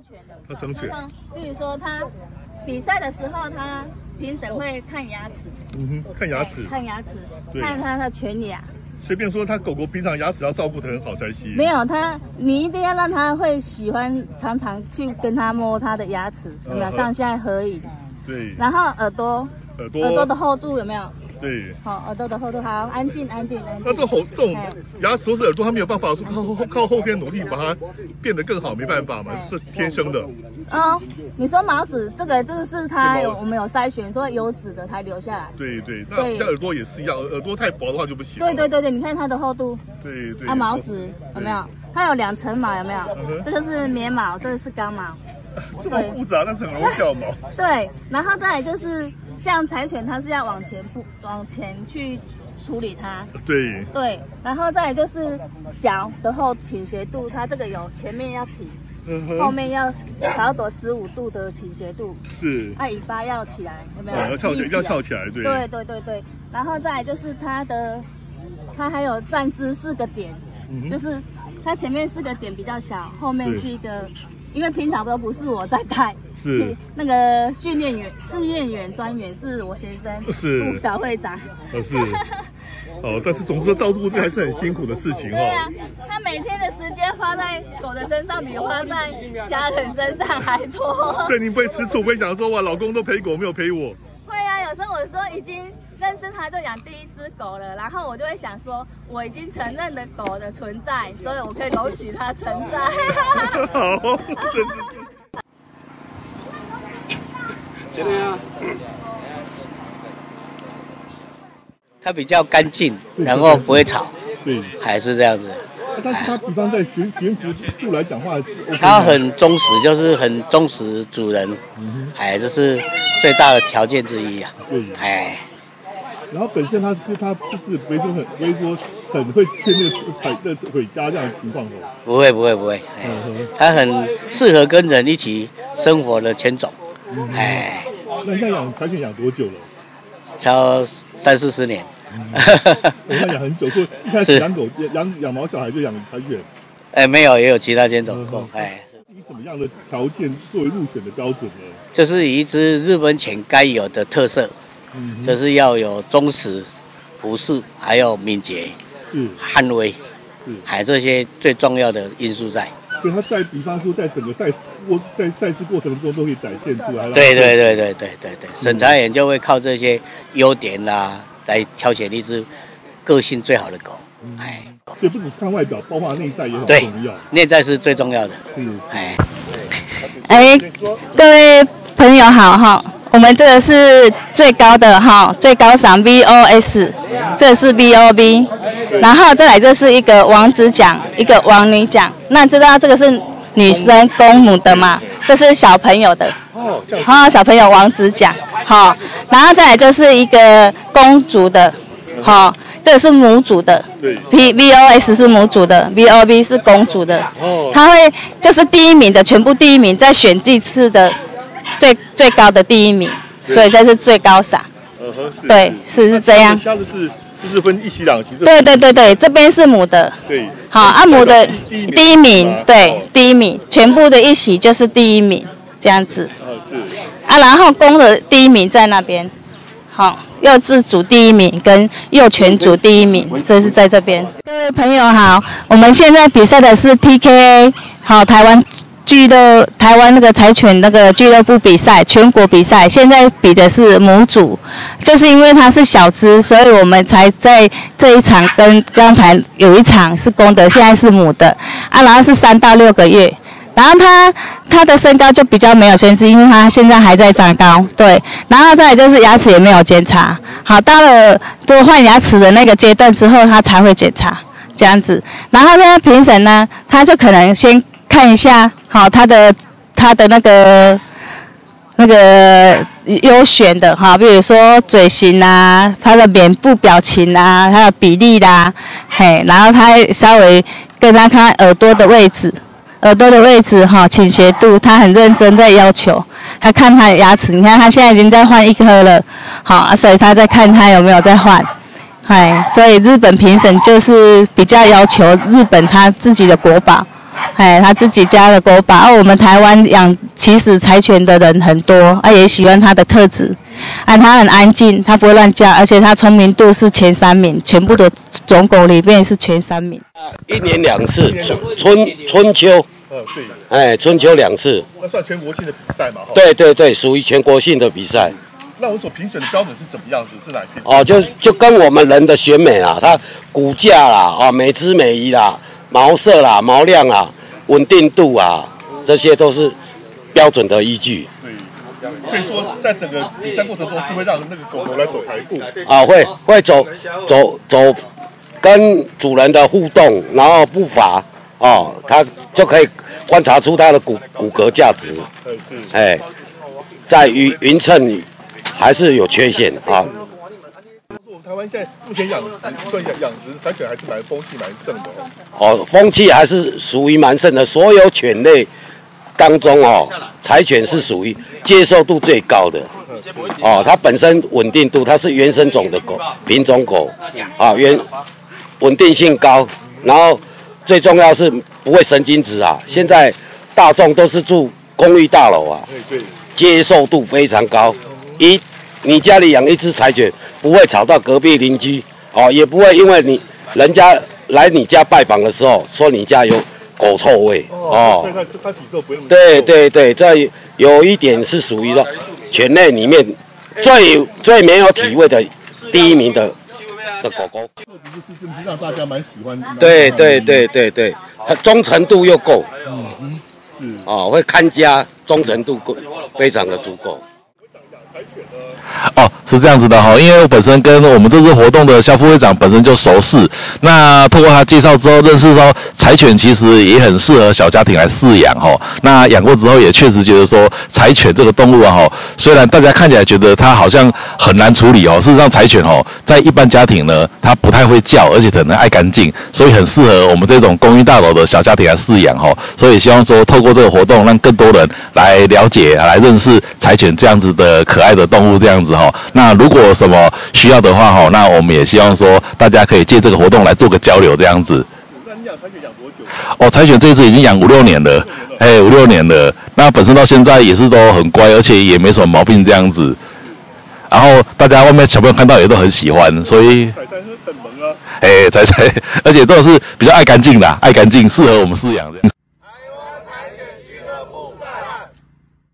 犬的。 他生犬。 例如说他比赛的时候，他评审会看牙齿。 看牙齿。 看牙齿，看他的犬牙。 随便说，他狗狗平常牙齿要照顾得很好才行。 没有你一定要让他会喜欢，常常去跟他摸他的牙齿，有没有？上下合影。对。然后耳朵的厚度有没有？对。好，耳朵的厚度好，安静。那这种牙齿或是耳朵，他没有办法说靠后天努力把它变得更好，没办法嘛，是天生的。 你说毛质这个是它我们有筛选，说有脂的才留下来。 对，那像耳朵也是一样，耳朵太薄的话就不行。 对，你看它的厚度。对。毛质有没有？它有2层毛，有没有？这个是绵毛，这个是刚毛。 这么复杂，但是很容易掉毛。对， 然后再来就是像柴犬，它是要往前去处理它。对，然后再来就是脚的倾斜度，它这个有前面要挺，后面要调到15度的倾斜度。是。尾巴要起来，有没有？要翘起来，对。 对。然后再来就是它还有站姿4个点，就是它前面4个点比较小，后面是一个。因为平常都不是我在带，是那个训练员专员是我先生，是陆小会长， 是。但是总之照顾这还是很辛苦的事情对啊，他每天的时间花在狗的身上，比花在家人身上还多。 对，你不会吃醋，不会想说哇，老公都陪狗没有陪我。 会啊，有时候我说已经认识他就养第1只狗了，然后我就会想说，我已经承认了狗的存在，所以我可以容许它存在。 好， 真的啊。它比较干净，然后不会吵，对，还是这样子。 但是它比方在驯服度来讲话， 它很忠实，就是很忠实主人，这是最大的条件之一啊。对， 然后本身它就是不会说很会牵那个回家这样的情况哦。 不会，它很适合跟人一起生活的犬种。 那你养柴犬养多久了？ 超30-40年。 我们养很久，所以一开始养狗养毛小孩就养柴犬。 没有，也有其他犬种狗。 以什么样的条件作为入选的标准呢？ 就是以一只日本犬该有的特色，就是要有忠实、朴素，还有敏捷、捍卫，这些最重要的因素在。 所以它在比方说在整个赛事过程中都可以展现出来。 对，审查员就会靠这些优点来挑选一只个性最好的狗。 所以不只是看外表，包括内在也很重要。 内在是最重要的。 各位朋友好哈，我们这个是最高的最高赏 VOS， 这是 VOB， 然后再来就是一个王子奖，一个王女奖。那知道这个是女生公母的嘛？这是小朋友的。小朋友王子奖，然后再来就是一个公主的，这个是母主的。VOS 是母主的 ，VOB 是公主的。它会就是第1名的，全部第1名，再选这次的最高的第1名，所以这是最高赏。对，是这样。 就是分1期2期。 对，这边是母的。对。母的第1名，对，第1名，全部的1期就是第1名，这样子。然后公的第1名在那边。幼稚组第1名跟幼犬组第1名，这是在这边。各位朋友好，我们现在比赛的是 TKA， 台湾那个柴犬那个俱乐部比赛，全国比赛。现在比的是母组，就是因为它是小只，所以我们才在这一场跟刚才有一场是公的，现在是母的然后是3到6个月。然后它的身高就比较没有限制，因为它现在还在长高，对。然后再来就是牙齿也没有检查，到了多换牙齿的那个阶段之后，它才会检查这样子。然后呢，评审呢，他就可能先看一下，它的那个优选的比如说嘴型它的脸部表情它的比例然后他稍微跟他看耳朵的位置。倾斜度，他很认真在要求。他看他的牙齿，你看他现在已经在换1颗了，所以他在看他有没有在换。所以日本评审就是比较要求日本他自己的国宝， 他自己家的狗把。我们台湾其实柴犬的人很多，也喜欢它的特质。它很安静，它不会乱叫，而且它聪明度是前3名，全部的种狗里面是前3名。 1年2次，春秋。对。春秋2次。 那算全国性的比赛嘛？ 对，属于全国性的比赛。 那我所评选的标准是怎么样子？是哪些？ 就跟我们人的选美啊，它骨架啦，美姿美仪啦，毛色啦，毛量啦，稳定度啊，这些都是标准的依据。 对，所以说在整个比赛过程中是会让那个狗狗来走台步。 会走，跟主人的互动，然后步伐它就可以观察出它的骨骼价值。在匀称还是有缺陷啊。 台湾现在目前养殖柴犬还是风气蛮盛的。 风气还是属于蛮盛的。所有犬类当中柴犬是属于接受度最高的。它本身稳定度，它是原生种的狗，品种狗稳定性高，然后最重要是不会神经质啊。现在大众都是住公寓大楼啊，接受度非常高。你家里养一只柴犬，不会吵到隔壁邻居也不会因为人家来你家拜访的时候说你家有狗臭味所以它体臭不会那么对，这有一点是属于犬类里面最没有体味的第1名的狗狗。 就是让大家蛮喜欢。 对，它忠诚度又够。会看家，忠诚度非常的足够。 是这样子的哈，因为我本身跟我们这次活动的肖副会长本身就熟识，那透过他介绍之后，认识说柴犬其实也很适合小家庭来饲养哈。那养过之后也确实觉得说柴犬这个动物虽然大家看起来觉得它好像很难处理事实上柴犬在一般家庭呢，它不太会叫，而且可能爱干净，所以很适合我们这种公寓大楼的小家庭来饲养所以希望说透过这个活动，让更多人来了解、来认识柴犬这样子的可爱的动物这样子那如果有什么需要的话那我们也希望说大家可以借这个活动来做个交流这样子。 那你养柴犬养多久？ 柴犬这一次已经养5、6年了，5、6年了。那本身到现在也是都很乖，而且也没什么毛病这样子。然后大家外面小朋友看到也都很喜欢，所以柴很萌啊。 柴，而且这种是比较爱干净的，爱干净，适合我们饲养这样。